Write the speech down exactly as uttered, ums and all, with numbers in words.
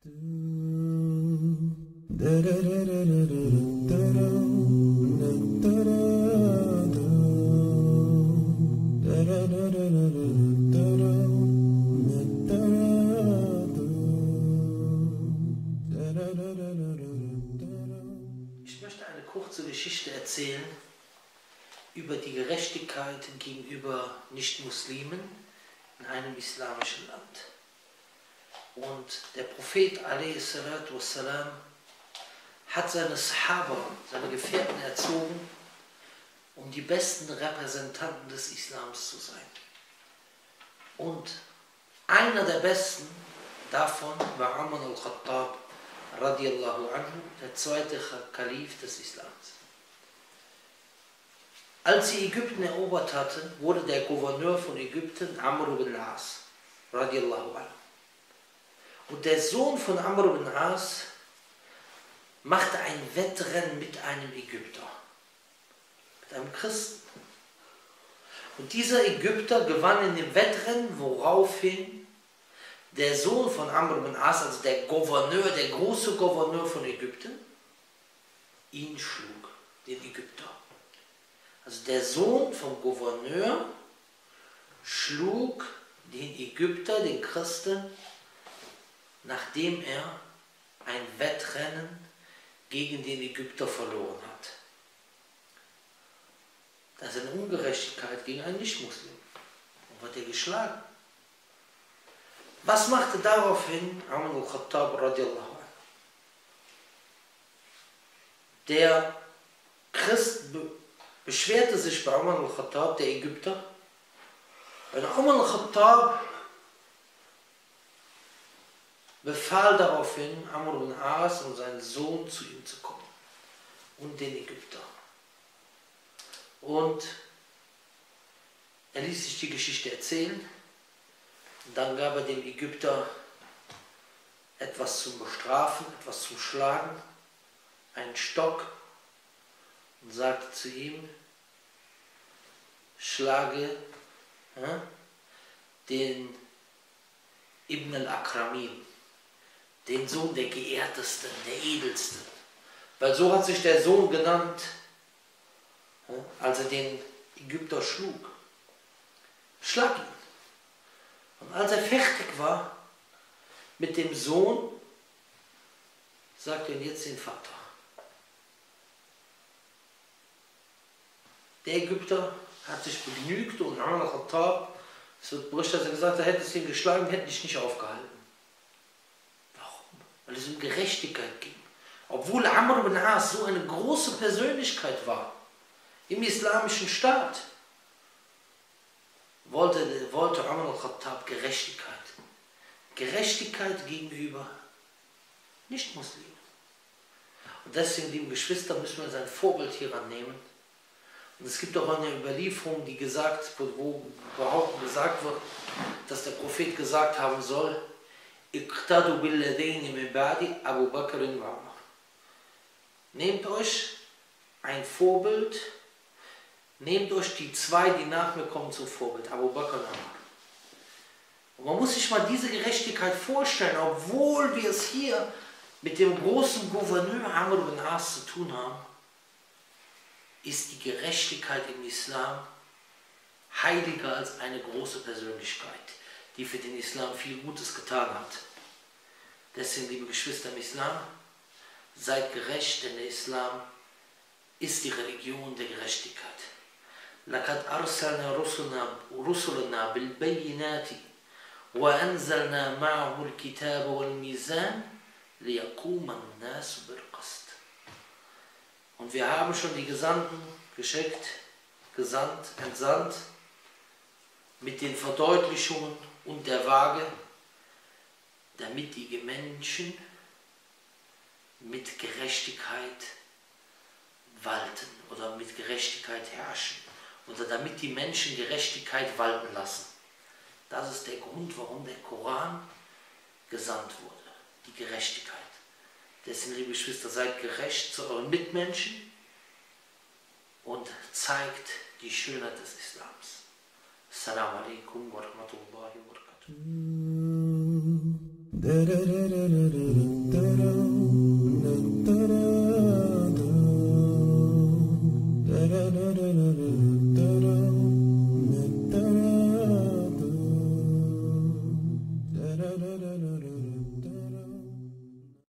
Ich möchte eine kurze Geschichte erzählen über die Gerechtigkeit gegenüber Nichtmuslimen in einem islamischen Land. Und der Prophet a.s. hat seine Sahaba, seine Gefährten erzogen, um die besten Repräsentanten des Islams zu sein. Und einer der besten davon war Umar al-Khattab radiallahu anhu, der zweite Kalif des Islams. Als sie Ägypten erobert hatte, wurde der Gouverneur von Ägypten Amr ibn al-As radiallahu anhu. Und der Sohn von Amr ibn al-As machte ein Wettrennen mit einem Ägypter, mit einem Christen. Und dieser Ägypter gewann in dem Wettrennen, woraufhin der Sohn von Amr ibn al-As, also der Gouverneur, der große Gouverneur von Ägypten, ihn schlug, den Ägypter. Also der Sohn vom Gouverneur schlug den Ägypter, den Christen, nachdem er ein Wettrennen gegen den Ägypter verloren hat. Das ist eine Ungerechtigkeit gegen einen Nichtmuslim. Und wird er geschlagen. Was machte daraufhin Umar al-Khattab radiallahu anhu? Der Christ be beschwerte sich bei Umar al-Khattab, der Ägypter, und Umar al-Khattab befahl daraufhin Amr ibn al-As und seinen Sohn zu ihm zu kommen und den Ägypter. Und er ließ sich die Geschichte erzählen und dann gab er dem Ägypter etwas zum Bestrafen, etwas zum Schlagen, einen Stock und sagte zu ihm: Schlage ja, den Ibn al-Akramin, den Sohn der Geehrtesten, der Edelsten. Weil so hat sich der Sohn genannt, als er den Ägypter schlug. Schlag ihn. Und als er fertig war mit dem Sohn, sagte er jetzt den Vater. Der Ägypter hat sich begnügt und Umar al-Khattab, es wird berichtet, dass er gesagt hat, er hätte es ihn geschlagen, hätte ich nicht aufgehalten. Weil es um Gerechtigkeit ging. Obwohl Amr ibn al-As so eine große Persönlichkeit war im islamischen Staat, wollte, wollte Umar al-Khattab Gerechtigkeit. Gerechtigkeit gegenüber Nichtmuslimen. Und deswegen, liebe Geschwister, müssen wir sein Vorbild hieran nehmen. Und es gibt auch eine Überlieferung, die gesagt, wo überhaupt gesagt wird, dass der Prophet gesagt haben soll: Iqtadu billadhayni min ba'di Abu Bakr wa Umar. Nehmt euch ein Vorbild, nehmt euch die zwei, die nach mir kommen, zum Vorbild, Abu Bakr und Umar. Und man muss sich mal diese Gerechtigkeit vorstellen, obwohl wir es hier mit dem großen Gouverneur Amr ibn al-As zu tun haben, ist die Gerechtigkeit im Islam heiliger als eine große Persönlichkeit, die für den Islam viel Gutes getan hat. Deswegen, liebe Geschwister im Islam, seid gerecht, denn der Islam ist die Religion der Gerechtigkeit. لَقَدْ أَرْسَلْنَا رُسُلَنَا بِالْبَيِّنَاتِ وَأَنزَلْنَا مَعَهُ الْكِتَابَ وَالْمِيزَانَ لِيَقُومَ النَّاسُ بِالْقِسْطِ. Und wir haben schon die Gesandten geschickt, gesandt, entsandt, mit den Verdeutlichungen und der Waage, damit die Menschen mit Gerechtigkeit walten oder mit Gerechtigkeit herrschen oder damit die Menschen Gerechtigkeit walten lassen. Das ist der Grund, warum der Koran gesandt wurde, die Gerechtigkeit. Deswegen, liebe Geschwister, seid gerecht zu euren Mitmenschen und zeigt die Schönheit des Islams. Assalamu alaikum wa rahmatullahi wa barakatuh. Da da da da da da da da.